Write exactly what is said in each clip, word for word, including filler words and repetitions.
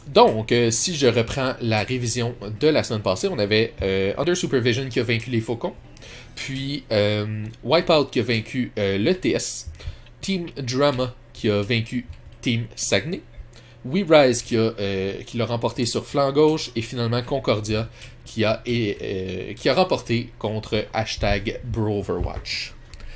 Donc, euh, si je reprends la révision de la semaine passée, on avait euh, Under Supervision qui a vaincu les Faucons, puis euh, Wipeout qui a vaincu euh, le T S, Team Drama qui a vaincu Team Saguenay, We Rise qui a, euh, qui l'a remporté sur flanc gauche, et finalement Concordia qui a, et, euh, qui a remporté contre hashtag Broverwatch.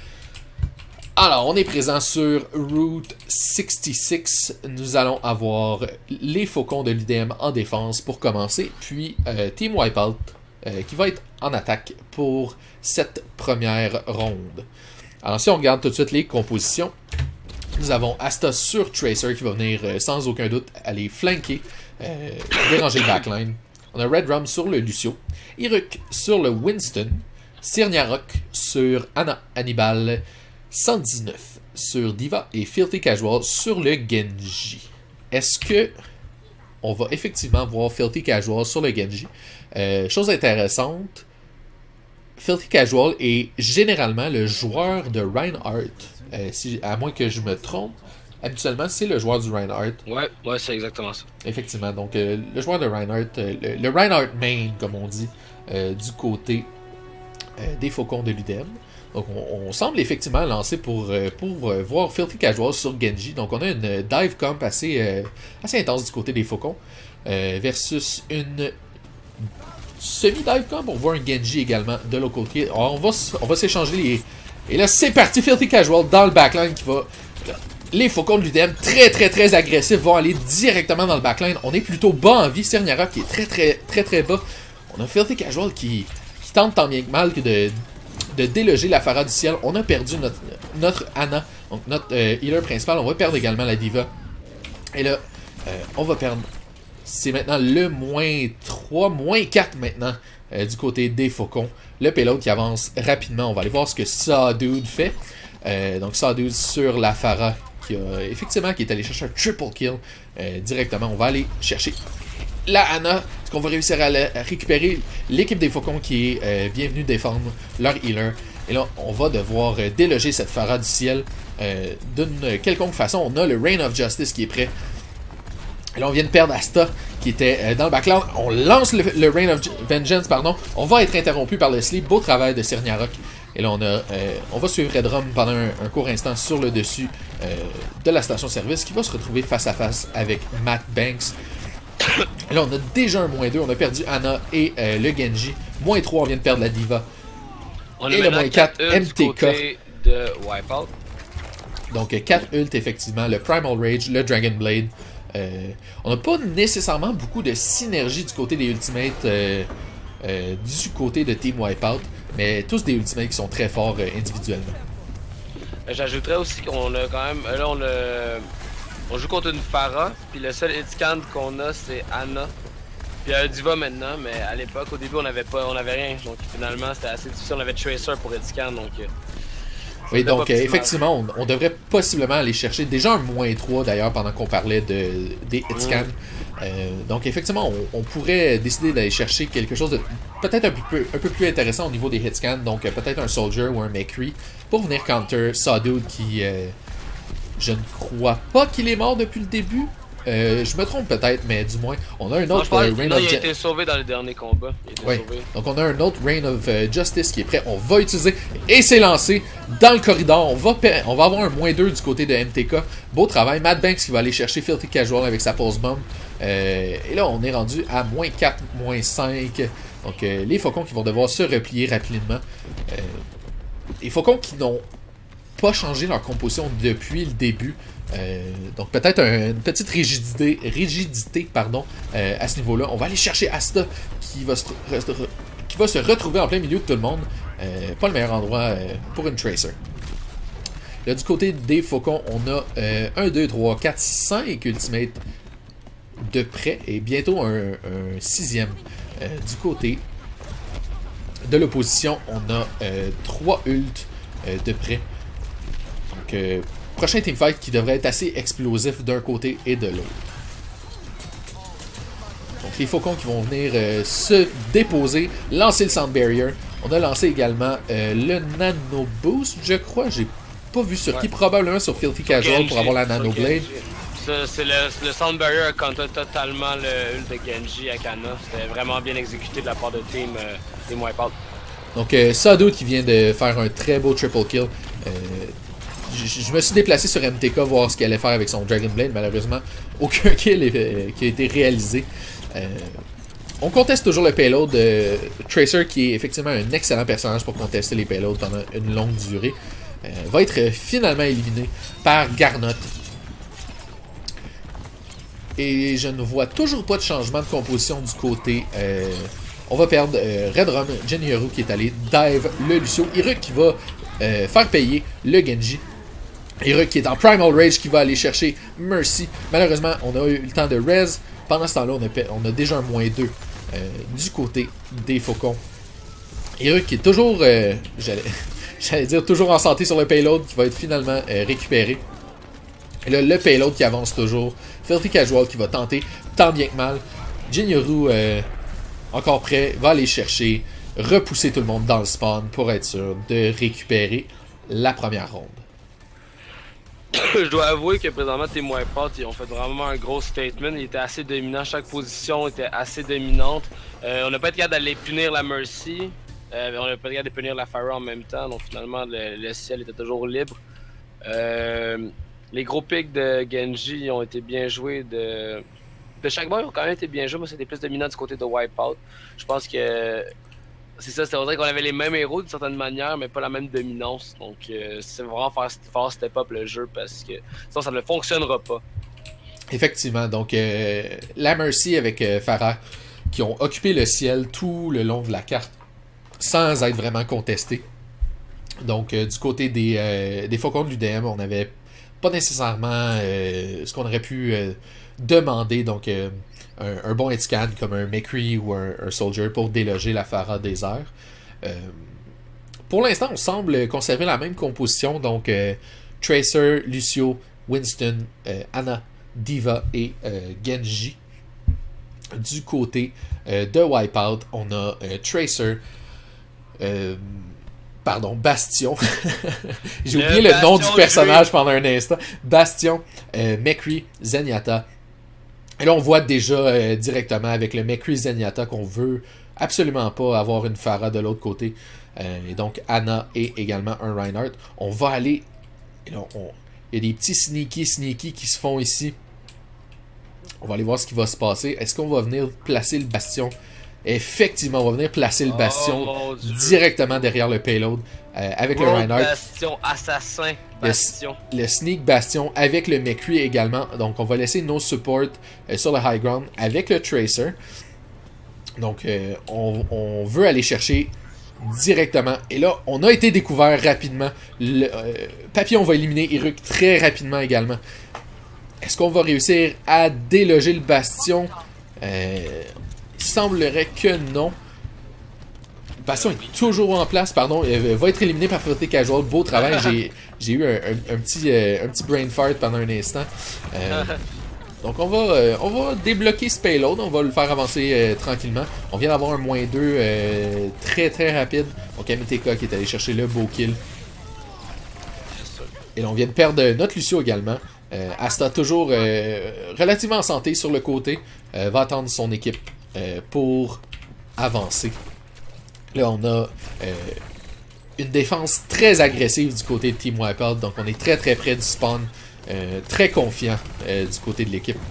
Alors, on est présent sur Route soixante-six. Nous allons avoir les Faucons de l'U D M en défense pour commencer, puis euh, Team Wipeout euh, qui va être en attaque pour cette première ronde. Alors, si on regarde tout de suite les compositions, nous avons Asta sur Tracer qui va venir euh, sans aucun doute aller flanquer, euh, déranger le backline. On a Red Rum sur le Lucio, Iruk sur le Winston, Sirniarok sur Anna Hannibal, cent dix-neuf sur Diva et Filthy Casual sur le Genji. Est-ce que on va effectivement voir Filthy Casual sur le Genji? Euh, chose intéressante, Filthy Casual est généralement le joueur de Reinhardt. Euh, si, à moins que je me trompe, habituellement c'est le joueur du Reinhardt. Ouais, ouais, c'est exactement ça. Effectivement, donc euh, le joueur de Reinhardt, euh, le, le Reinhardt main, comme on dit, euh, du côté euh, des Faucons de l'U D M. Donc on, on semble effectivement lancer pour, euh, pour euh, voir Filthy Casual sur Genji. Donc on a une dive comp assez, euh, assez intense du côté des Faucons, euh, versus une semi-dive comp pour voir un Genji également de l'autre côté. Alors, on va, on va s'échanger les... Et là c'est parti, Filthy Casual dans le backline qui va... Les Faucons de l'U D M, très très très agressifs, vont aller directement dans le backline. On est plutôt bas en vie, Sirniarok qui est très très très très bas. On a Filthy Casual qui, qui tente tant bien que mal que de... de déloger la Pharah du ciel. On a perdu notre, notre Anna, donc notre euh, healer principal. On va perdre également la Diva. Et là, euh, on va perdre. C'est maintenant le moins trois, moins quatre maintenant euh, du côté des Faucons. Le payload qui avance rapidement. On va aller voir ce que Sawdude fait. Euh, donc Sawdude sur la Pharah qui a effectivement qui est allé chercher un triple kill euh, directement. On va aller chercher la Anna. Est-ce qu'on va réussir à, la, à récupérer l'équipe des Faucons qui est euh, bienvenue défendre leur healer? Et là, on va devoir euh, déloger cette Pharah du ciel euh, d'une quelconque façon. On a le Reign of Justice qui est prêt. Et là, on vient de perdre Asta qui était euh, dans le background. On lance le, le Reign of Vengeance, pardon. On va être interrompu par le sleep. Beau travail de Sirniarok. Et là, on, a, euh, on va suivre Red Rum pendant un, un court instant sur le dessus euh, de la station-service qui va se retrouver face à face avec Matt Banks. Et là, on a déjà un moins deux. On a perdu Anna et euh, le Genji. moins trois, on vient de perdre la Diva. On et le moins quatre, M T K. De Wipeout. Donc, quatre ult, effectivement. Le Primal Rage, le Dragon Blade. Euh, on n'a pas nécessairement beaucoup de synergie du côté des Ultimates euh, euh, du côté de Team Wipeout. Mais tous des Ultimates qui sont très forts euh, individuellement. J'ajouterais aussi qu'on a quand même... Là, on a... On joue contre une Pharah, puis le seul hitscan qu'on a, c'est Anna. Puis un Diva maintenant, mais à l'époque, au début, on avait pas, on avait rien. Donc finalement, c'était assez difficile. On avait Tracer pour hitscan, donc... Euh, oui, donc euh, effectivement, on, on devrait possiblement aller chercher déjà un moins trois, d'ailleurs, pendant qu'on parlait de, des hitscans. Mm. Euh, donc effectivement, on, on pourrait décider d'aller chercher quelque chose de peut-être un peu, un peu plus intéressant au niveau des hitscans. Donc euh, peut-être un Soldier ou un McCree pour venir counter Sawdude qui... Euh, Je ne crois pas qu'il est mort depuis le début. Euh, je me trompe peut-être, mais du moins, on a un autre non, euh, Reign non, of il a Ju été sauvé dans le dernier combat. Il a été ouais. sauvé. Donc on a un autre Reign of uh, Justice qui est prêt. On va utiliser et c'est lancé dans le corridor. On va, on va avoir un moins deux du côté de M T K. Beau travail. Matt Banks qui va aller chercher Filthy Casual avec sa pulse bomb. Euh, et là, on est rendu à moins quatre, moins cinq. Donc euh, les Faucons qui vont devoir se replier rapidement. Euh, les Faucons qui n'ont pas changé leur composition depuis le début. Euh, donc peut-être un, une petite rigidité, rigidité pardon, euh, à ce niveau-là. On va aller chercher Asta qui va, se, qui va se retrouver en plein milieu de tout le monde. Euh, pas le meilleur endroit euh, pour une Tracer. Là, du côté des Faucons, on a euh, un, deux, trois, quatre, cinq ultimates de près et bientôt un, un sixième. Euh, du côté de l'opposition, on a euh, trois ults euh, de près. Donc, euh, prochain teamfight qui devrait être assez explosif d'un côté et de l'autre. Donc les Faucons qui vont venir euh, se déposer, lancer le Sound Barrier. On a lancé également euh, le Nano Boost, je crois. J'ai pas vu sur ouais. qui, probablement sur Filthy Casual pour avoir la Nano Blade. C'est le, le Sound Barrier a counter totalement le ult de Genji à Ana. C'était vraiment bien exécuté de la part de Team, euh, team Wipeout. Donc, euh, Sado qui vient de faire un très beau triple kill. Euh, je me suis déplacé sur M T K voir ce qu'il allait faire avec son Dragon Blade. Malheureusement, aucun kill est, euh, qui a été réalisé. Euh, on conteste toujours le payload. Euh, Tracer, qui est effectivement un excellent personnage pour contester les payloads pendant une longue durée, euh, va être finalement éliminé par Garnot. Et je ne vois toujours pas de changement de composition du côté. Euh, on va perdre euh, Redrum, Genji qui est allé dive le Lucio. Iruk qui va euh, faire payer le Genji. Iruk qui est en Primal Rage qui va aller chercher Mercy. Malheureusement, on a eu le temps de res. Pendant ce temps-là, on, on a déjà un moins deux euh, du côté des Faucons. Iruk qui est toujours, euh, j'allais dire, toujours en santé sur le payload qui va être finalement euh, récupéré. Et là, le payload qui avance toujours. Filthy Casual qui va tenter tant bien que mal. Jinyoru, euh, encore prêt, va aller chercher, repousser tout le monde dans le spawn pour être sûr de récupérer la première ronde. Je dois avouer que présentement, Team Wipeout, ils ont fait vraiment un gros statement. Ils étaient assez dominants. Chaque position était assez dominante. Euh, on n'a pas été capable d'aller punir la Mercy. Euh, on n'a pas été capable de punir la Pharah en même temps. Donc finalement, le, le ciel était toujours libre. Euh, les gros pics de Genji ont été bien joués. De, de chaque bord, ils ont quand même été bien joués. Moi, c'était plus dominant du côté de Wipeout. Je pense que c'est ça. C'était vrai qu'on avait les mêmes héros d'une certaine manière, mais pas la même dominance. Donc, euh, c'est vraiment faire, faire step up le jeu parce que sinon, ça ne fonctionnera pas. Effectivement. Donc, euh, la Mercy avec euh, Pharah qui ont occupé le ciel tout le long de la carte sans être vraiment contestés. Donc, euh, du côté des, euh, des Faucons de l'U D M, on n'avait pas nécessairement euh, ce qu'on aurait pu euh, demander. Donc, euh, un, un bon hitscan comme un McCree ou un, un Soldier pour déloger la Pharah des airs. Euh, pour l'instant, on semble conserver la même composition. Donc, euh, Tracer, Lucio, Winston, euh, Ana, D.Va et euh, Genji. Du côté euh, de Wipeout, on a euh, Tracer, euh, pardon, Bastion. J'ai oublié le, le nom du personnage du pendant un instant. Bastion, euh, McCree, Zenyatta. Et là, on voit déjà euh, directement avec le McCree Zenyatta qu'on veut absolument pas avoir une Pharah de l'autre côté. Euh, et donc, Ana et également un Reinhardt. On va aller... Et là, on, il y a des petits sneaky sneaky qui se font ici. On va aller voir ce qui va se passer. Est-ce qu'on va venir placer le bastion? Effectivement, on va venir placer le bastion oh, directement derrière le payload euh, avec Bro, le Reinhardt. Bastion, assassin, bastion. Le, le sneak bastion avec le McCree également. Donc, on va laisser nos supports euh, sur le high ground avec le Tracer. Donc, euh, on, on veut aller chercher directement. Et là, on a été découvert rapidement. Le, euh, Papillon va éliminer Iruk très rapidement également. Est-ce qu'on va réussir à déloger le bastion? Euh, il semblerait que non. Le bastion est toujours en place, pardon. Il va être éliminé par Filthy Casual. Beau travail. J'ai eu un, un, un, petit, euh, un petit brain fart pendant un instant. Euh, donc on va, euh, on va débloquer ce payload. On va le faire avancer euh, tranquillement. On vient d'avoir un moins deux euh, très très rapide. Donc M T K qui est allé chercher le beau kill. Et là, on vient de perdre notre Lucio également. Euh, Asta toujours euh, relativement en santé sur le côté, euh, va attendre son équipe euh, pour avancer. Là on a euh, une défense très agressive du côté de Team Wipeout, donc on est très très près du spawn, euh, très confiant euh, du côté de l'équipe.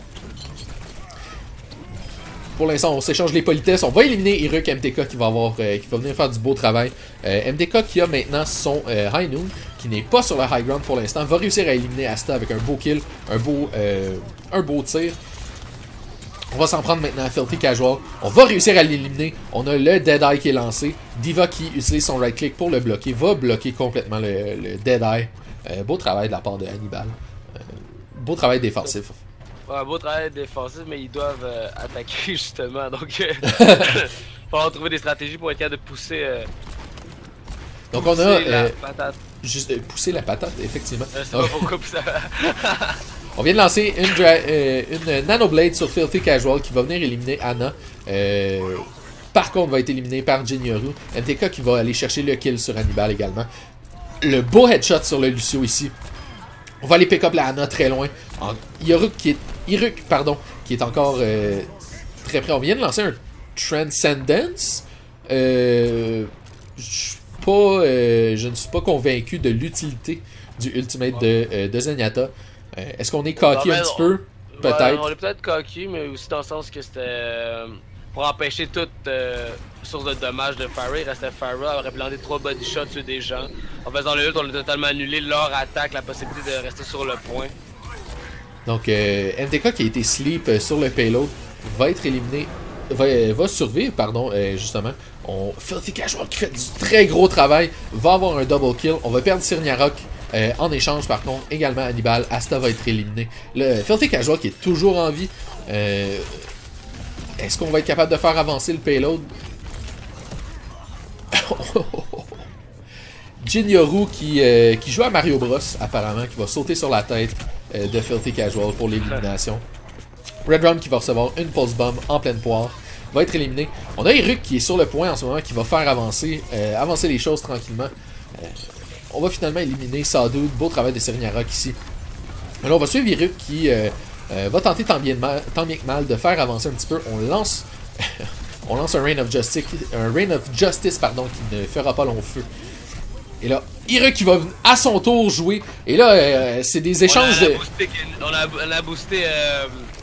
Pour l'instant on s'échange les politesses, on va éliminer Iruk M T K qui va, avoir, euh, qui va venir faire du beau travail. Euh, M T K qui a maintenant son euh, High Noon, qui n'est pas sur le high ground pour l'instant, va réussir à éliminer Asta avec un beau kill, un beau, euh, un beau tir. On va s'en prendre maintenant à Filthy Casual. On va réussir à l'éliminer. On a le Dead Eye qui est lancé. D.Va qui utilise son right click pour le bloquer, va bloquer complètement le, le Dead Eye. Euh, beau travail de la part de Hannibal. Euh, beau travail défensif. Ouais, beau travail défensif, mais ils doivent euh, attaquer justement. Donc, il euh, faut trouver des stratégies pour être capable de pousser. Euh, Donc, on a. Euh, la patate. Juste euh, pousser la patate, effectivement. Euh, c'est pas pourquoi pousser la On vient de lancer une, euh, une Nanoblade sur Filthy Casual qui va venir éliminer Ana. Euh, par contre, va être éliminé par Jinyoru. M T K qui va aller chercher le kill sur Hannibal également. Le beau headshot sur le Lucio ici. On va aller pick up la Ana très loin. En, Iruk, qui est, Iruk, pardon, qui est encore euh, très près. On vient de lancer un Transcendence. Euh, je, pas, euh, je ne suis pas convaincu de l'utilité du Ultimate de, euh, de Zenyatta. Euh, Est-ce qu'on est cocky un petit peu? Peut-être. Ouais, on est peut-être cocky, mais aussi dans le sens que c'était euh, pour empêcher toute euh, source de dommages de Pharah. Il restait Pharah, aurait planté trois body shots sur des gens. En faisant le ult, on a totalement annulé leur attaque, la possibilité de rester sur le point. Donc, euh, M T K qui a été sleep euh, sur le payload va être éliminé, va, euh, va survivre, pardon, euh, justement. On, Filthy Casual qui fait du très gros travail va avoir un double kill. On va perdre Sirniarok. Euh, en échange, par contre, également Hannibal. Asta va être éliminé. Le Filthy Casual qui est toujours en vie. Euh, Est-ce qu'on va être capable de faire avancer le payload? Jinyoru qui, euh, qui joue à Mario Bros, apparemment, qui va sauter sur la tête euh, de Filthy Casual pour l'élimination. Red Rum qui va recevoir une pulse bomb en pleine poire. Va être éliminé. On a Iruk qui est sur le point en ce moment, qui va faire avancer, euh, avancer les choses tranquillement. Euh, On va finalement éliminer Sawdude. Beau travail de Sirniarok ici. Alors on va suivre Iruk qui euh, euh, va tenter tant bien, de mal, tant bien que mal de faire avancer un petit peu. On lance on lance un Rain of Justice, un Rain of Justice pardon, qui ne fera pas long feu. Et là, Iruk qui va à son tour jouer. Et là, euh, c'est des échanges on a, de... Boosté, on, a, on a boosté euh,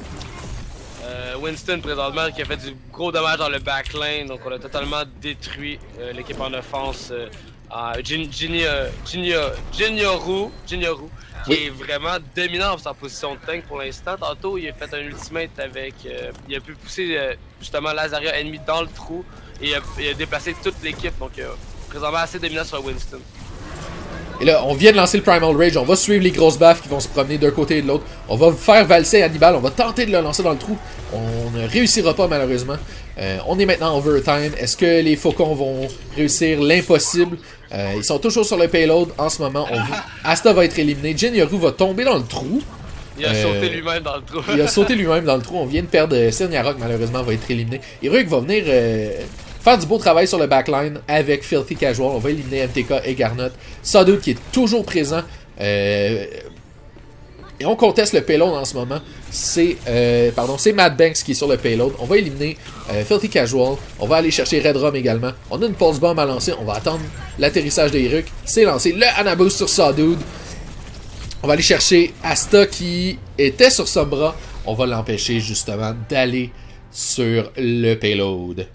euh, Winston présentement qui a fait du gros dommage dans le backline. Donc on a totalement détruit euh, l'équipe en offense. Euh, Uh, Jin, Jin, Jin, Jinyoru, Jinyoru qui oui. est vraiment dominant en sa position de tank pour l'instant. Tantôt, il a fait un ultimate avec. Euh, il a pu pousser euh, justement Lazaria ennemi dans le trou et il a, il a déplacé toute l'équipe. Donc, euh, présentement assez dominant sur Winston. Et là, on vient de lancer le Primal Rage. On va suivre les grosses baffes qui vont se promener d'un côté et de l'autre. On va faire valser Hannibal. On va tenter de le lancer dans le trou. On ne réussira pas, malheureusement. Euh, on est maintenant en overtime. Est-ce que les Faucons vont réussir l'impossible? Euh, ils sont toujours sur le payload en ce moment. On... Asta va être éliminé. Jinyoru va tomber dans le trou. Il a euh... sauté lui-même dans le trou. il a sauté lui-même dans le trou. On vient de perdre Sirniarok, malheureusement, va être éliminé. Iruk va venir euh, faire du beau travail sur le backline avec Filthy Casual. On va éliminer M T K et Garnot. Sawdude qui est toujours présent. Euh... Et on conteste le payload en ce moment. C'est euh, pardon, c'est Mad Banks qui est sur le payload. On va éliminer euh, Filthy Casual. On va aller chercher Red Rum également. On a une pulse bomb à lancer. On va attendre l'atterrissage de Iruk. C'est lancé. Le Anaboost sur Sawdude. On va aller chercher Asta qui était sur Sombra. On va l'empêcher justement d'aller sur le payload.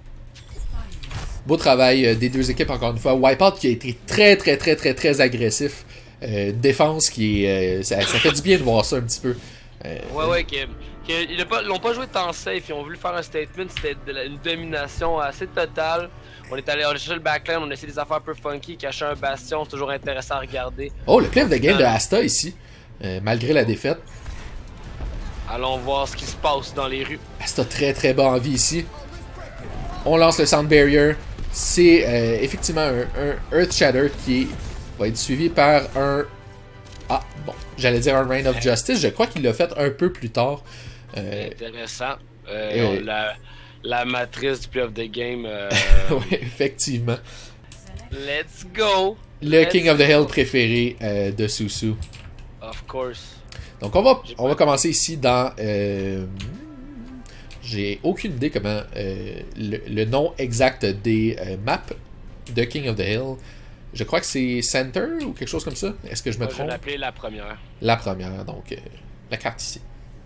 Beau travail des deux équipes encore une fois. Wipeout qui a été très très très très très agressif. Euh, défense qui est... Euh, ça, ça fait du bien de voir ça un petit peu. Euh, ouais, ouais, que, que, ils l'ont pas joué tant safe, ils ont voulu faire un statement, c'était de une domination assez totale. On est allé on a cherché le backline, on a essayé des affaires un peu funky, cacher un bastion, c'est toujours intéressant à regarder. Oh, le clip de game euh, de Asta ici, euh, malgré la défaite. Allons voir ce qui se passe dans les rues. Asta très très bas en vie ici. On lance le Sound Barrier. C'est euh, effectivement un, un Earth Shatter qui est... va être suivi par un... Ah, bon, j'allais dire un Reign of Justice. Je crois qu'il l'a fait un peu plus tard. Euh... Intéressant. Euh, et... la, la matrice du play of the game. Euh... oui, effectivement. Let's go! Le Let's King of the go. Hill préféré euh, de Susu. Of course. Donc on va, on va commencer ici dans... Euh... J'ai aucune idée comment... Euh, le, le nom exact des euh, maps de King of the Hill. Je crois que c'est Center ou quelque chose comme ça. Est-ce que je me Moi, trompe? Je vais l'appeler la première. La première, donc euh, la carte ici.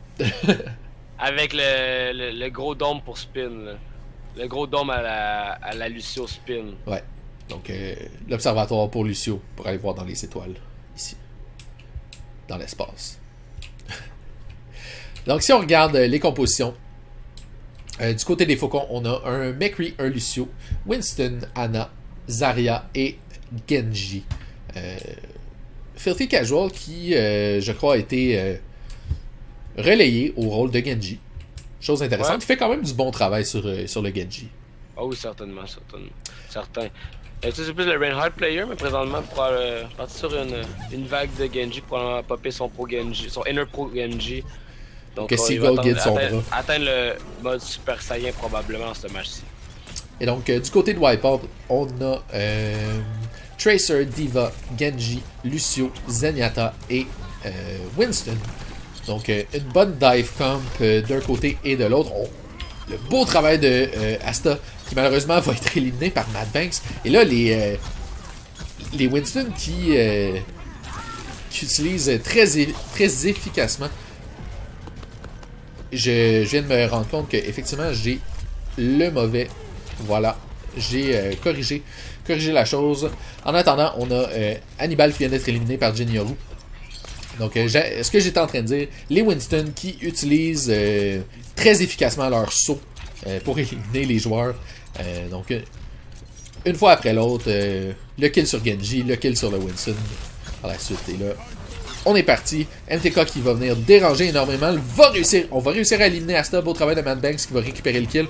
Avec le, le, le gros dôme pour spin. Là. Le gros dôme à la, à la Lucio spin. Ouais. Donc euh, l'observatoire pour Lucio, pour aller voir dans les étoiles. Ici. Dans l'espace. Donc si on regarde euh, les compositions, euh, du côté des Faucons, on a un McCree, un Lucio, Winston, Ana, Zarya et Genji. Euh, Filthy Casual qui, euh, je crois, a été euh, relayé au rôle de Genji. Chose intéressante. Ouais. Il fait quand même du bon travail sur, euh, sur le Genji. Ah oui, certainement, certainement. Certain. Euh, c'est plus le Reinhardt player, mais présentement, pour euh, partir sur une, une vague de Genji pour en popper son pro Genji, son inner pro Genji. Donc, que Seagull guide son atteindre, bras. atteindre le mode Super Saiyan probablement dans ce match-ci. Et donc, euh, du côté de Wipeout, on a euh, Tracer, Diva, Genji, Lucio, Zenyatta et euh, Winston Donc, euh, une bonne dive comp euh, d'un côté et de l'autre. Oh, le beau travail de euh, Asta, qui malheureusement va être éliminé par Mad Banks. Et là, les, euh, les Winston qui, euh, qui utilisent très, très efficacement. Je, je viens de me rendre compte que effectivement j'ai le mauvais. Voilà, j'ai euh, corrigé, corrigé la chose. En attendant, on a euh, Hannibal qui vient d'être éliminé par Jinyoru. Donc, euh, ce que j'étais en train de dire, les Winston qui utilisent euh, très efficacement leur saut euh, pour éliminer les joueurs. Euh, donc, euh, une fois après l'autre, euh, le kill sur Genji, le kill sur le Winston par la suite. Et là, on est parti. M T K qui va venir déranger énormément. Va réussir, on va réussir à éliminer Asta. Beau travail de Mad Banks qui va récupérer le kill.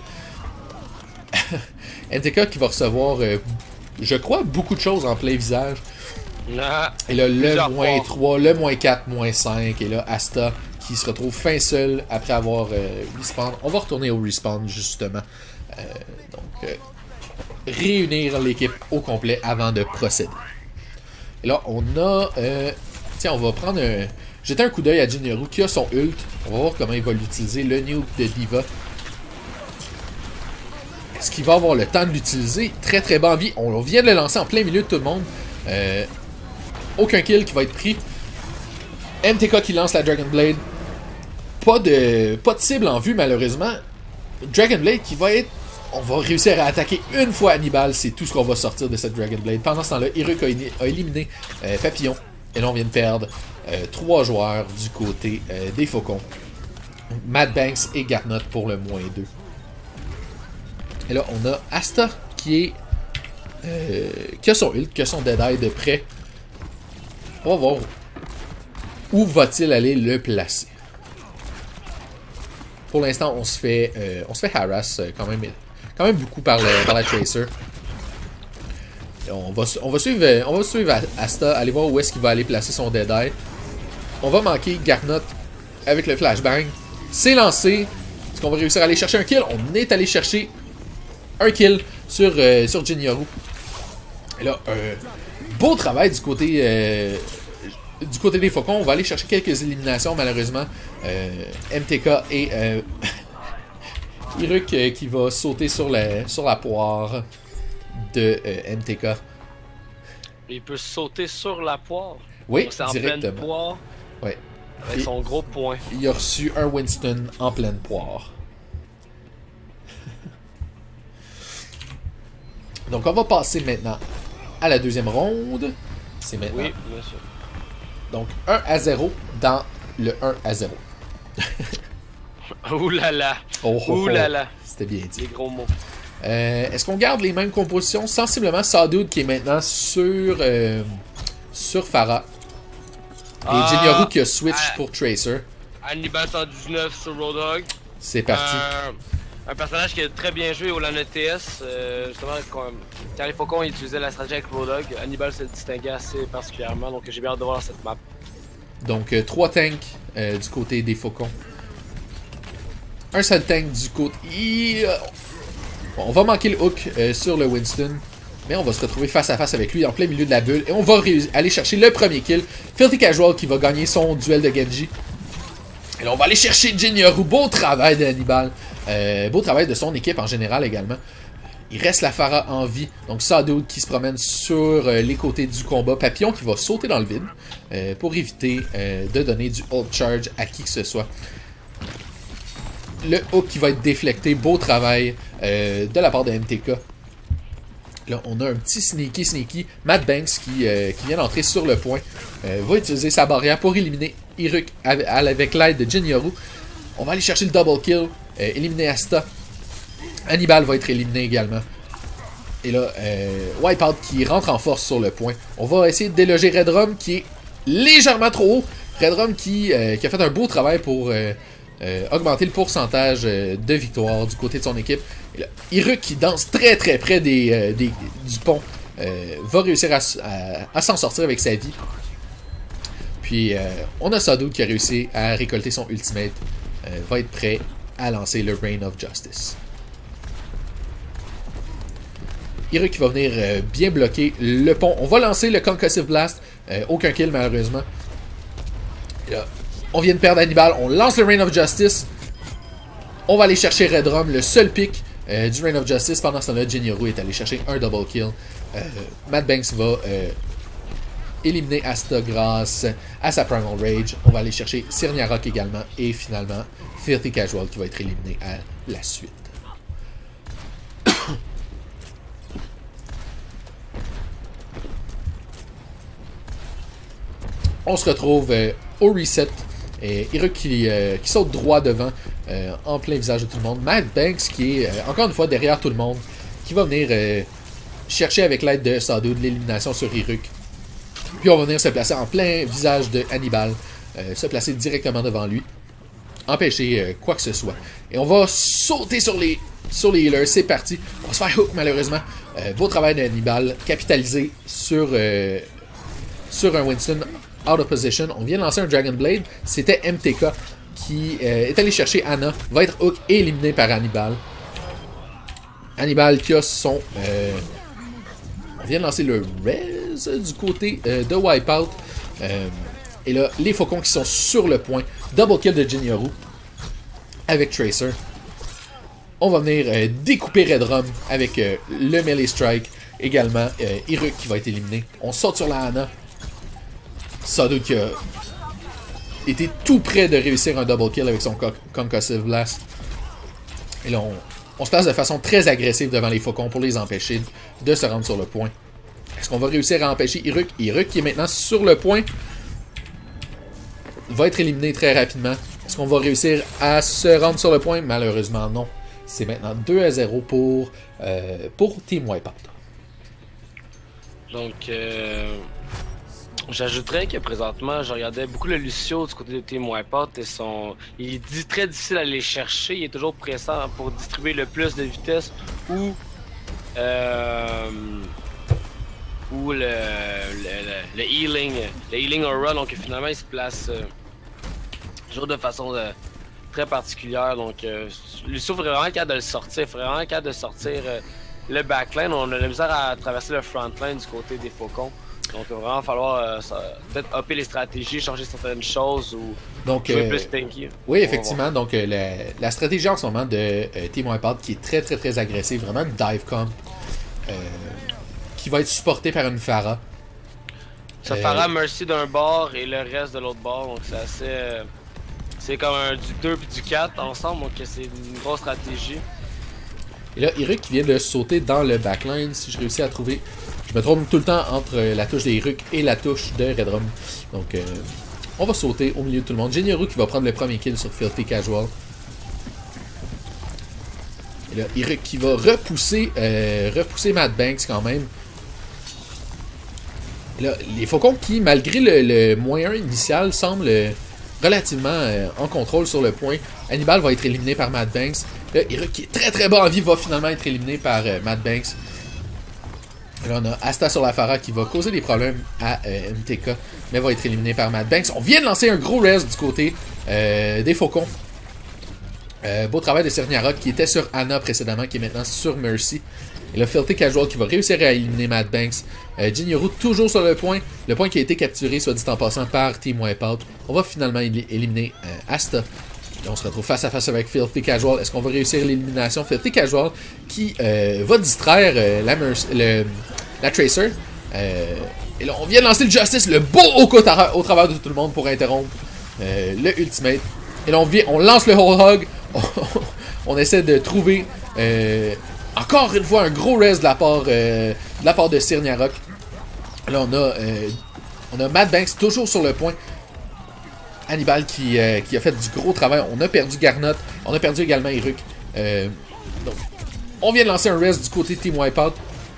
M T K qui va recevoir, euh, je crois, beaucoup de choses en plein visage. Ah, et là, le moins moins trois, le moins quatre, moins cinq. Et là, Asta qui se retrouve fin seul après avoir euh, respawn. On va retourner au respawn, justement. Euh, donc, euh, réunir l'équipe au complet avant de procéder. Et là, on a... Euh, tiens, on va prendre un... Jeter un coup d'œil à Jinyoru qui a son ult. On va voir comment il va l'utiliser. Le nuke de D.Va. Est-ce qu'il va avoir le temps de l'utiliser? Très très bas en vie. On vient de le lancer en plein milieu de tout le monde. Euh, aucun kill qui va être pris. M T K qui lance la Dragon Blade. Pas de, pas de cible en vue malheureusement. Dragon Blade qui va être... On va réussir à attaquer une fois Hannibal. C'est tout ce qu'on va sortir de cette Dragon Blade. Pendant ce temps-là, Hiruk a, a éliminé euh, Papillon. Et là, on vient de perdre euh, trois joueurs du côté euh, des Faucons. Mad Banks et Garnot pour le moins deux. Et là, on a Asta qui est... Euh, qui a son ult, qui a son Dead Eye de près. On va voir où va-t-il aller le placer. Pour l'instant, on se fait euh, on se fait harass euh, quand même quand même beaucoup par, le, par la Tracer. On va, on va suivre on va suivre Asta, aller voir où est-ce qu'il va aller placer son Dead Eye. On va manquer Garnot avec le flashbang. C'est lancé. Est-ce qu'on va réussir à aller chercher un kill? On est allé chercher un kill sur, euh, sur Jinyoru. Et là, euh, beau travail du côté euh, du côté des Faucons. On va aller chercher quelques éliminations malheureusement. Euh, M T K et euh, Hiruk euh, qui va sauter sur la, sur la poire de euh, M T K. Il peut sauter sur la poire. Oui, c'est en directement. pleine poire. Ouais. Avec et son gros point. Il a reçu un Winston en pleine poire. Donc on va passer maintenant à la deuxième ronde. C'est maintenant. Oui, monsieur. Donc un à zéro dans le un à zéro. Ouh là là. Oh, oh, Ouh là là. C'était bien dit. Des gros mots. Euh, Est-ce qu'on garde les mêmes compositions? Sensiblement, Sawdude qui est maintenant sur, euh, sur Pharah. Et Ah, Jinyoru qui a switch ah, pour Tracer. Hannibal cent dix-neuf sur Roadhog. C'est parti. Euh, un personnage qui a très bien joué au LAN E T S. Euh, justement, quand, quand les Faucons utilisaient la stratégie avec Roadhog, Hannibal se distinguait assez particulièrement. Donc j'ai bien hâte de voir cette map. Donc euh, trois tanks euh, du côté des Faucons. Un seul tank du côté... Bon, on va manquer le hook euh, sur le Winston. Mais on va se retrouver face à face avec lui en plein milieu de la bulle. Et on va aller chercher le premier kill. Filthy Casual qui va gagner son duel de Genji. Et là, on va aller chercher Jinyoru. Beau travail d'Hannibal. Euh, beau travail de son équipe en général également. Il reste la Pharah en vie. Donc Sawdude qui se promène sur euh, les côtés du combat. Papillon qui va sauter dans le vide. Euh, pour éviter euh, de donner du hold charge à qui que ce soit. Le hook qui va être déflecté. Beau travail euh, de la part de M T K. Là, on a un petit sneaky sneaky. Mad Banks qui, euh, qui vient d'entrer sur le point. Euh, va utiliser sa barrière pour éliminer Hiruk avec l'aide de Jinyoru. On va aller chercher le double kill. Euh, éliminer Asta. Hannibal va être éliminé également. Et là, euh, Wipeout qui rentre en force sur le point. On va essayer de déloger Redrum qui est légèrement trop haut. Redrum qui, euh, qui a fait un beau travail pour... Euh, Euh, augmenter le pourcentage euh, de victoire du côté de son équipe. Et là, Hiruk qui danse très très près des, euh, des, du pont euh, va réussir à, à, à s'en sortir avec sa vie. Puis euh, on a Sawdude qui a réussi à récolter son ultimate. Euh, va être prêt à lancer le Reign of Justice. Hiruk qui va venir euh, bien bloquer le pont. On va lancer le Concussive Blast. Euh, aucun kill malheureusement. Et là, On vient de perdre Hannibal. On lance le Reign of Justice. On va aller chercher Redrum, le seul pick euh, du Reign of Justice. Pendant ce temps-là, Jinyoru est allé chercher un double kill. Euh, Mad Banks va euh, éliminer Asta grâce à sa Primal Rage. On va aller chercher Sirniarok également. Et finalement, Filthy Casual qui va être éliminé à la suite. On se retrouve euh, au reset. Et Hiruk qui, euh, qui saute droit devant, euh, en plein visage de tout le monde. Mad Banks qui est, euh, encore une fois, derrière tout le monde. Qui va venir euh, chercher avec l'aide de Sado de l'élimination sur Hiruk. Puis on va venir se placer en plein visage de Hannibal. Euh, se placer directement devant lui. Empêcher euh, quoi que ce soit. Et on va sauter sur les, sur les healers. C'est parti. On va se faire hook malheureusement. Euh, beau travail de Hannibal. Capitalisé sur, euh, sur un Winston out of position. On vient de lancer un Dragon Blade. C'était M T K qui euh, est allé chercher Anna. Va être hook et éliminé par Hannibal. Hannibal qui a son... Euh, on vient de lancer le Rez du côté euh, de Wipeout. Euh, et là, les faucons qui sont sur le point. Double kill de Jinyoru avec Tracer. On va venir euh, découper Redrum avec euh, le Melee Strike. Également, euh, Hiruk qui va être éliminé. On saute sur la Anna. Sado qui a été tout près de réussir un double kill avec son Concussive Blast. Et là, on, on se place de façon très agressive devant les faucons pour les empêcher de se rendre sur le point. Est-ce qu'on va réussir à empêcher Hiruk? Hiruk qui est maintenant sur le point va être éliminé très rapidement. Est-ce qu'on va réussir à se rendre sur le point? Malheureusement non. C'est maintenant deux à zéro pour, euh, pour Team Wipeout. Donc, euh, j'ajouterais que présentement, je regardais beaucoup le Lucio du côté de Team Wipeout et son... il est dit très difficile à aller chercher. Il est toujours pressant pour distribuer le plus de vitesse ou euh, ou le, le, le, le healing, le healing aura. Donc finalement, il se place euh, toujours de façon de, très particulière. Donc euh, Lucio ferait vraiment le cas de le sortir, il ferait vraiment le cas de sortir euh, le backline. On a la misère à traverser le frontline du côté des faucons. Donc il va vraiment falloir euh, peut-être upper les stratégies, changer certaines choses ou donc, jouer euh, plus tanky. Oui, effectivement. Donc euh, la, la stratégie en ce moment de euh, Team Wipeout qui est très très très agressive, vraiment une dive comp euh, qui va être supportée par une Pharah. Ça euh, Pharah Mercy d'un bord et le reste de l'autre bord. Donc c'est assez... Euh, c'est comme un du deux puis du quatre ensemble, donc c'est une grosse stratégie. Et là, Hiruk qui vient de sauter dans le backline, si je réussis à trouver... Je me trompe tout le temps entre la touche de Hiruk et la touche de Redrum. Donc, euh, on va sauter au milieu de tout le monde. Jinyoru qui va prendre le premier kill sur Filthy Casual. Et là, Hiruk qui va repousser, euh, repousser Mad Banks quand même. Et là, les faucons qui, malgré le, le moins un initial, semblent relativement euh, en contrôle sur le point. Hannibal va être éliminé par Mad Banks. Là, Hiruk qui est très très bas en vie va finalement être éliminé par euh, Mad Banks. Là, on a Asta sur la Pharah qui va causer des problèmes à euh, M T K, mais va être éliminé par Mad Banks. On vient de lancer un gros res du côté euh, des faucons. Euh, beau travail de Sirniarok qui était sur Anna précédemment, qui est maintenant sur Mercy. Et là, Filthy Casual qui va réussir à éliminer Mad Banks. Euh, Jinyoru toujours sur le point. Le point qui a été capturé, soit dit en passant, par Team Wipeout. On va finalement éliminer euh, Asta. Là, on se retrouve face à face avec Filthy Casual. Est-ce qu'on va réussir l'élimination? Filthy Casual qui euh, va distraire euh, la, le, la Tracer. Euh, et là, on vient de lancer le Justice, le beau au, au travers de tout le monde pour interrompre euh, le Ultimate. Et là, on, vient, on lance le Whole Hog. On, on essaie de trouver euh, encore une fois un gros res de la part, euh, de, la part de Sirniarok. Là, on a, euh, on a Mad Banks toujours sur le point. Hannibal qui, euh, qui a fait du gros travail. On a perdu Garnot. On a perdu également Hiruk. Euh, donc, on vient de lancer un rest du côté de Team Wipeout.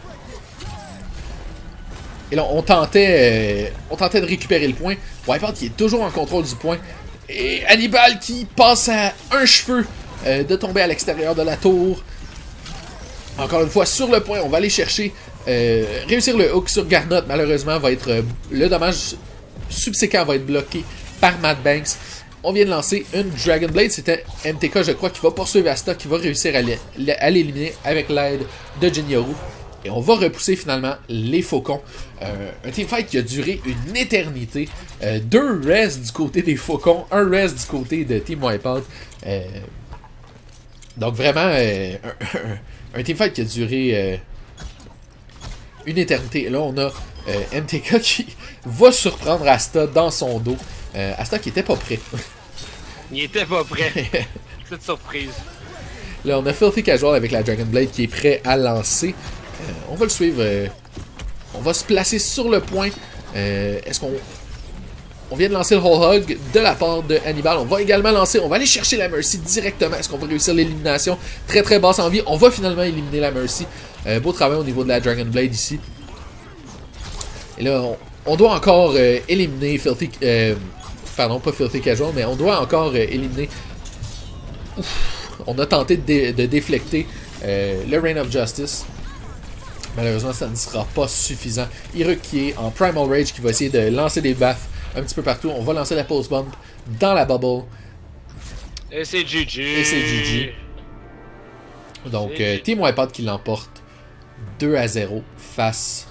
Et là, on tentait, euh, on tentait de récupérer le point. Wipeout qui est toujours en contrôle du point. Et Hannibal qui passe à un cheveu euh, de tomber à l'extérieur de la tour. Encore une fois, sur le point, on va aller chercher... Euh, réussir le hook sur Garnot, malheureusement, va être... Euh, le dommage subséquent va être bloqué par Mad Banks. On vient de lancer une Dragon Blade. C'était M T K, je crois, qui va poursuivre Asta, qui va réussir à l'éliminer avec l'aide de Jinyoru. Et on va repousser finalement les Faucons. Euh, un teamfight qui a duré une éternité. Euh, deux rests du côté des Faucons, un rest du côté de Team Wipeout. Euh, donc vraiment, euh, un, un, un teamfight qui a duré euh, une éternité. Et là, on a euh, M T K qui va surprendre Asta dans son dos. Euh, Asta qui était pas prêt. Il était pas prêt. Cette surprise. Là, on a Filthy Casual avec la Dragon Blade qui est prêt à lancer. Euh, on va le suivre. Euh, on va se placer sur le point. Euh, Est-ce qu'on... On vient de lancer le Whole Hog de la part de Hannibal. On va également lancer... On va aller chercher la Mercy directement. Est-ce qu'on va réussir l'élimination? Très très basse en vie. On va finalement éliminer la Mercy. Euh, beau travail au niveau de la Dragon Blade ici. Et là, on, on doit encore euh, éliminer Filthy... Euh, pardon, pas Filthy Casual, mais on doit encore euh, éliminer... Ouf, on a tenté de, dé de déflecter euh, le Reign of Justice. Malheureusement, ça ne sera pas suffisant. Hiruk qui est en Primal Rage, qui va essayer de lancer des baffes un petit peu partout. On va lancer la Pulse Bomb dans la bubble. Et c'est G G. Et c'est G G. Donc, euh, Team Wipeout qui l'emporte deux à zéro face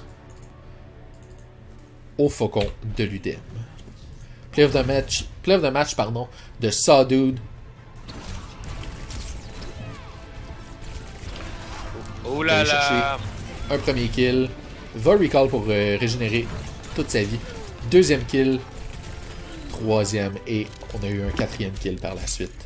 au Faucon de l'U D M. Play of the match, play of the match pardon, de Sawdude. Oh là là. Un premier kill. Va recall pour euh, régénérer toute sa vie. Deuxième kill. Troisième. Et on a eu un quatrième kill par la suite.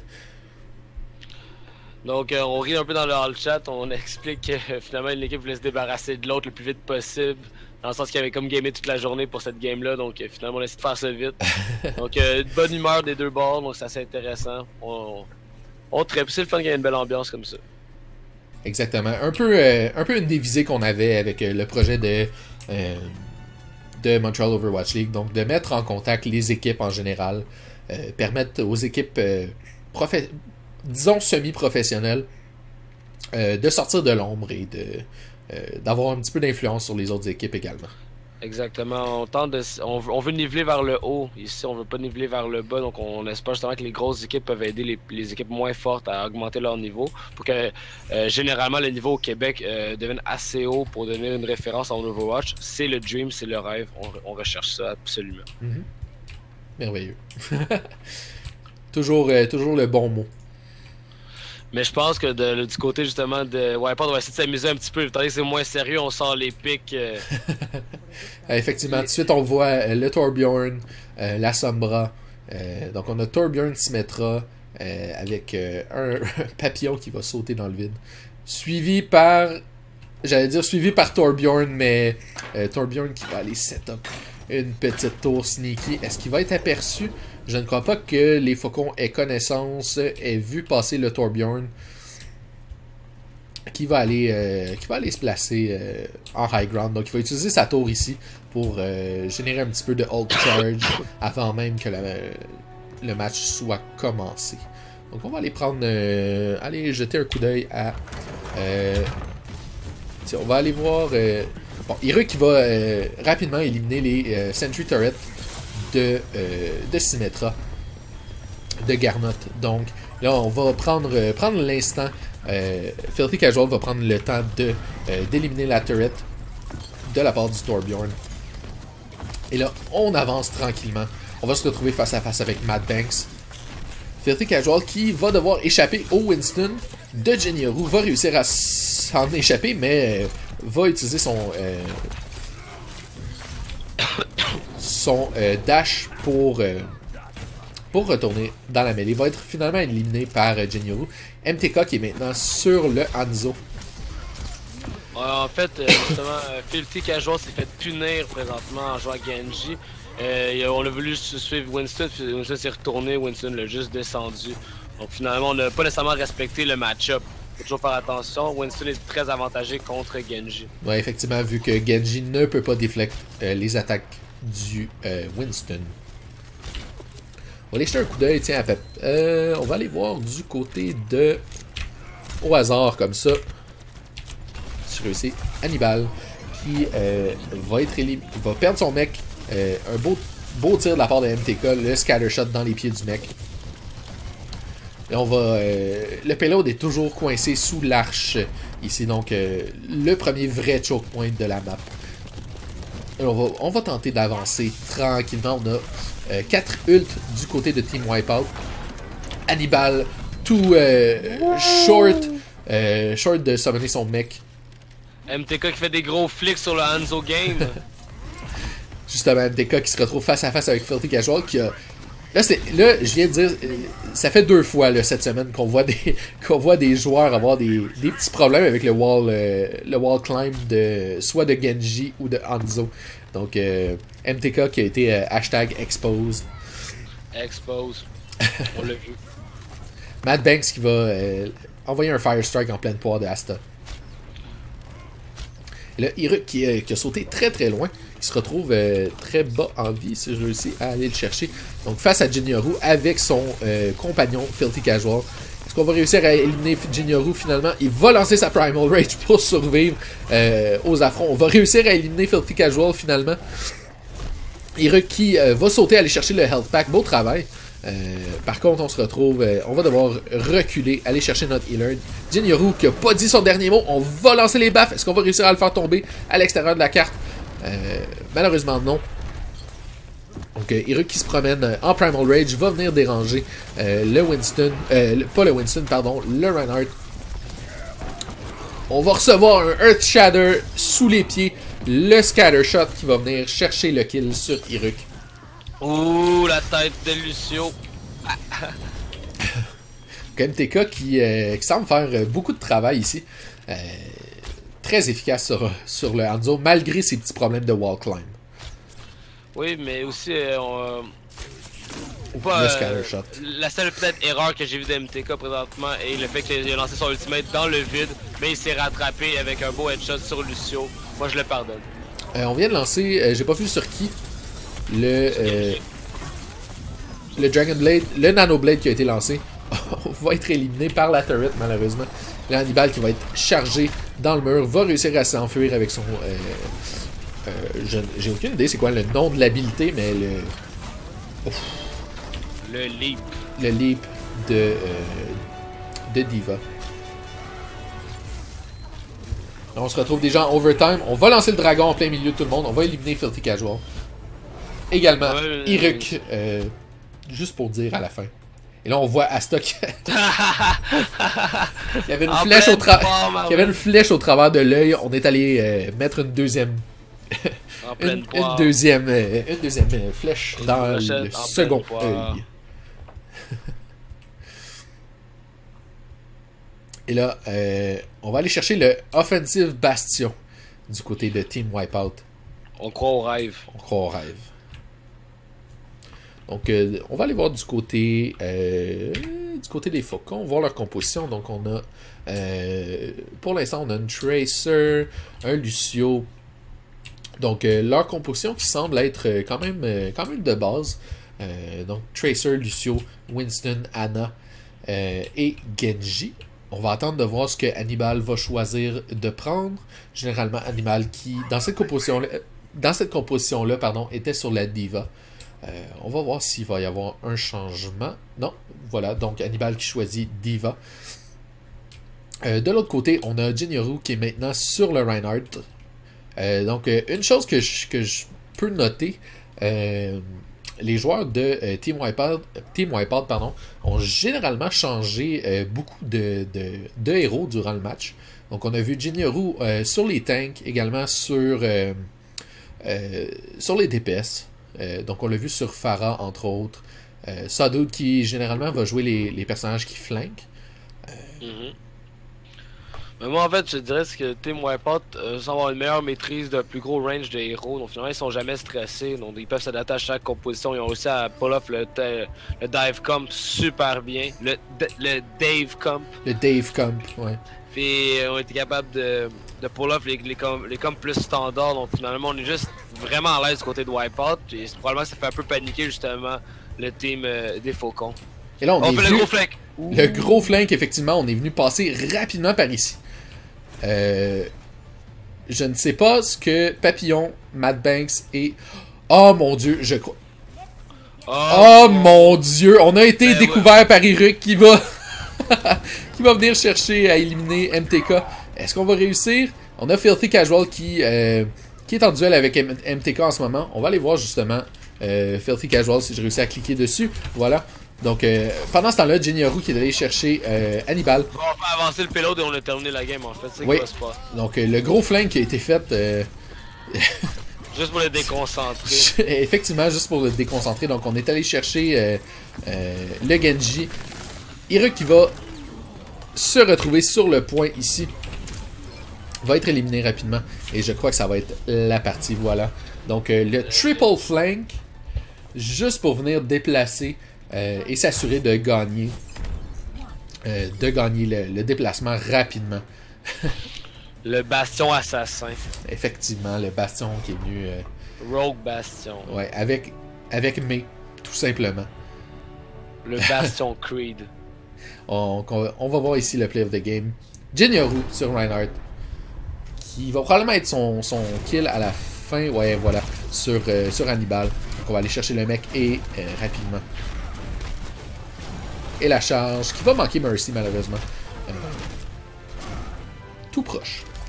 Donc euh, on rit un peu dans le hall chat. On explique que euh, finalement l'équipe voulait se débarrasser de l'autre le plus vite possible. Dans le sens qu'il avait comme gamé toute la journée pour cette game là. Donc euh, finalement on a essayé de faire ça vite. Donc euh, de bonne humeur des deux bords. Donc c'est assez intéressant. On, on tripe. C'est le fun qu'il y ait une belle ambiance comme ça. Exactement. Un peu, euh, un peu une des visées qu'on avait avec euh, le projet de, euh, de Montreal Overwatch League. Donc, de mettre en contact les équipes en général. Euh, permettre aux équipes, euh, disons, semi-professionnelles, euh, de sortir de l'ombre et de euh, d'avoir un petit peu d'influence sur les autres équipes également. Exactement. On tente de, on, on veut niveler vers le haut. Ici, on veut pas niveler vers le bas. Donc, on espère justement que les grosses équipes peuvent aider les, les équipes moins fortes à augmenter leur niveau. Pour que, euh, généralement, le niveau au Québec euh, devienne assez haut pour devenir une référence en Overwatch. C'est le dream, c'est le rêve. On, on recherche ça absolument. Mm-hmm. Merveilleux. toujours, euh, toujours le bon mot. Mais je pense que de, du côté justement de Wipeout, on va essayer de s'amuser un petit peu. Tandis que c'est moins sérieux, on sort les pics. Euh... Effectivement, tout de suite on voit euh, le Torbjorn, euh, la Sombra. Euh, donc on a Torbjorn Symmetra euh, avec euh, un papillon qui va sauter dans le vide. Suivi par, j'allais dire suivi par Torbjorn, mais euh, Torbjorn qui va aller setup une petite tour sneaky. Est-ce qu'il va être aperçu? Je ne crois pas que les Faucons aient connaissance, aient vu passer le Torbjorn qui va aller, euh, qui va aller se placer euh, en high ground. Donc il va utiliser sa tour ici pour euh, générer un petit peu de ult charge avant même que la, le match soit commencé. Donc on va aller prendre, euh, aller jeter un coup d'œil à... Euh, tiens, on va aller voir... Euh, bon, Hiruk qui va euh, rapidement éliminer les euh, Sentry Turret de, euh, de Symmetra, de Garnot. Donc là, on va prendre, euh, prendre l'instant. Euh, Filthy Casual va prendre le temps de euh, d'éliminer la turret de la part du Torbjorn. Et là, on avance tranquillement. On va se retrouver face à face avec Mad Banks. Filthy Casual qui va devoir échapper au Winston de Genioru. Va réussir à s'en échapper, mais euh, va utiliser son... Euh, son euh, dash pour, euh, pour retourner dans la mêlée. Il va être finalement éliminé par euh, Genioru. M T K qui est maintenant sur le Hanzo. En fait, euh, justement, euh, Filthy Casual s'est fait punir présentement en jouant à Genji. Euh, on a voulu suivre Winston, Winston s'est retourné, Winston l'a juste descendu. Donc finalement, on n'a pas nécessairement respecté le match-up. Faut toujours faire attention, Winston est très avantagé contre Genji. Ouais, effectivement, vu que Genji ne peut pas déflecter euh, les attaques du euh, Winston. On va aller jeter un coup d'œil, tiens, à Pep. Euh, on va aller voir du côté de... Au hasard, comme ça. Sur eux, c'est Hannibal qui euh, va être éliminé, va perdre son mec. Euh, un beau, beau tir de la part de M T K, le scatter shot dans les pieds du mec. Et on va... Euh, le payload est toujours coincé sous l'arche ici. Donc, euh, le premier vrai choke point de la map. Et on, va, on va tenter d'avancer tranquillement. On a euh, quatre ults du côté de Team Wipeout. Hannibal, tout euh, short, euh, short de summoner son mec. M T K qui fait des gros flicks sur le Hanzo Game. Justement, M T K qui se retrouve face à face avec Filthy Casual qui a... Là, là, je viens de dire, ça fait deux fois là, cette semaine qu'on voit des qu'on voit des joueurs avoir des, des petits problèmes avec le wall euh, le wall climb de soit de Genji ou de Hanzo. Donc euh, M T K qui a été euh, hashtag exposed. Expose. On l'a vu. Mad Banks qui va euh, envoyer un Fire Strike en pleine poire de Asta. Et là, Iruk qui, euh, qui a sauté très très loin, qui se retrouve euh, très bas en vie si je réussis à aller le chercher. Donc face à Jinyoru avec son euh, compagnon Filthy Casual. Est-ce qu'on va réussir à éliminer Jinyoru finalement? Il va lancer sa Primal Rage pour survivre euh, aux affronts. On va réussir à éliminer Filthy Casual finalement. Iruk qui euh, va sauter aller chercher le Health Pack. Beau travail. Euh, par contre, on se retrouve, euh, on va devoir reculer, aller chercher notre healer. Jinyoru qui a pas dit son dernier mot, on va lancer les baffes. Est-ce qu'on va réussir à le faire tomber à l'extérieur de la carte? Euh, malheureusement non. Donc euh, Iruk qui se promène euh, en Primal Rage va venir déranger euh, le Winston, euh, le, pas le Winston, pardon, le Reinhardt. On va recevoir un Earth Shatter sous les pieds, le Scatter Shot qui va venir chercher le kill sur Iruk. Ouh, la tête de Lucio. M T K qui, euh, qui semble faire euh, beaucoup de travail ici. Euh, très efficace sur, sur le Hanzo, malgré ses petits problèmes de wall climb. Oui, mais aussi, euh, on, Ou pas, le euh, Scatter Shot. La seule peut-être erreur que j'ai vue de M T K présentement est le fait qu'il a lancé son ultimate dans le vide, mais il s'est rattrapé avec un beau headshot sur Lucio. Moi, je le pardonne. Euh, on vient de lancer, euh, j'ai pas vu sur qui, le, euh, le Dragon Blade, le Nano Blade qui a été lancé. On va être éliminé par la turret malheureusement. Le Hannibal qui va être chargé dans le mur va réussir à s'enfuir avec son... Euh, euh, j'ai aucune idée c'est quoi le nom de l'habilité, mais le... Ouf, le leap. Le leap de, euh, de D.Va. On se retrouve déjà en overtime. On va lancer le dragon en plein milieu de tout le monde. On va éliminer Filthy Casual. Également, ouais, Iruk, euh, juste pour dire à la fin. Et là, on voit Asta qui... il y avait une en flèche au tra... il y avait une flèche au travers de l'œil. On est allé euh, mettre une deuxième... une, une deuxième euh, une deuxième euh, flèche dans le second œil. Et là, euh, on va aller chercher le Offensive Bastion du côté de Team Wipeout. On croit au rêve. On croit au rêve. Donc, euh, on va aller voir du côté euh, du côté des Faucons, voir leur composition. Donc, on a, euh, pour l'instant, on a une Tracer, un Lucio. Donc, euh, leur composition qui semble être quand même, euh, quand même de base. Euh, donc, Tracer, Lucio, Winston, Ana euh, et Genji. On va attendre de voir ce que Hannibal va choisir de prendre. Généralement, Hannibal qui, dans cette composition-là, dans cette composition-là, pardon, était sur la D.Va. Euh, on va voir s'il va y avoir un changement. Non, voilà, donc Hannibal qui choisit D.Va. Euh, de l'autre côté, on a Jinyoru qui est maintenant sur le Reinhardt. Euh, donc, euh, une chose que je, que je peux noter, euh, les joueurs de euh, Team Wipeout, Team Wipeout pardon, ont généralement changé euh, beaucoup de, de, de héros durant le match. Donc, on a vu Jinyoru euh, sur les tanks, également sur, euh, euh, sur les D P S. Euh, donc on l'a vu sur Pharah entre autres. Euh, Sado qui généralement va jouer les, les personnages qui flanquent. Euh... Mm-hmm. Mais moi en fait je dirais que Team Wipeout euh, sans avoir une meilleure maîtrise d'un plus gros range de héros. Donc finalement ils sont jamais stressés. Donc ils peuvent s'adapter à chaque composition. Ils ont réussi à pull off le, le Dive Comp super bien. Le, le Dave Comp. Le Dave Comp, ouais. Puis on était capable de, de pull off les, les, com, les comps plus standards. Donc finalement on est juste vraiment à l'aise du côté de Wipeout. Et probablement ça fait un peu paniquer justement le team euh, des Faucons. Et là on, on est fait vu... le gros flank. Le gros flank, effectivement, on est venu passer rapidement par ici. Euh, je ne sais pas ce que Papillon, Mad Banks et... Oh mon dieu, je crois... Oh, oh mon dieu, on a été ben découvert ouais. par Iruk qui va... qui va venir chercher à éliminer M T K. Est-ce qu'on va réussir? On a Filthy Casual qui, euh, qui est en duel avec M T K en ce moment. On va aller voir justement euh, Filthy Casual si je réussis à cliquer dessus. Voilà. Donc, euh, pendant ce temps-là, Jinyaru qui est allé chercher euh, Hannibal. On va faire avancer le payload et on a terminé la game en fait. C'est oui. quoi ce pas? Donc, euh, le gros flingue qui a été fait. Euh... Juste pour le déconcentrer. Effectivement, juste pour le déconcentrer. Donc, on est allé chercher euh, euh, le Genji. Ira qui va se retrouver sur le point ici. Va être éliminé rapidement. Et je crois que ça va être la partie. Voilà. Donc, euh, le triple flank. Juste pour venir déplacer euh, et s'assurer de gagner. Euh, de gagner le, le déplacement rapidement. Le bastion assassin. Effectivement, le bastion qui est venu... Euh, Rogue bastion. Ouais, avec, avec May, tout simplement. Le bastion Creed. On, on va voir ici le play of the game. Jinyaru sur Reinhardt. Qui va probablement être son, son kill à la fin. Ouais, voilà. Sur, euh, sur Hannibal. Donc on va aller chercher le mec et euh, rapidement. Et la charge qui va manquer Mercy malheureusement. Euh, tout proche.